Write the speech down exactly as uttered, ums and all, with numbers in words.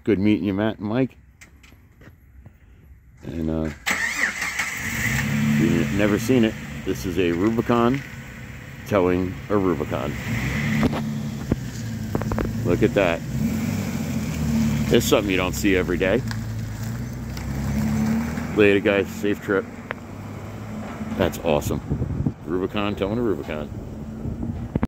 Good meeting you, Matt and Mike. And uh, if you've never seen it, this is a Rubicon towing a Rubicon. Look at that. It's something you don't see every day. Later, guys. Safe trip. That's awesome. Rubicon towing a Rubicon.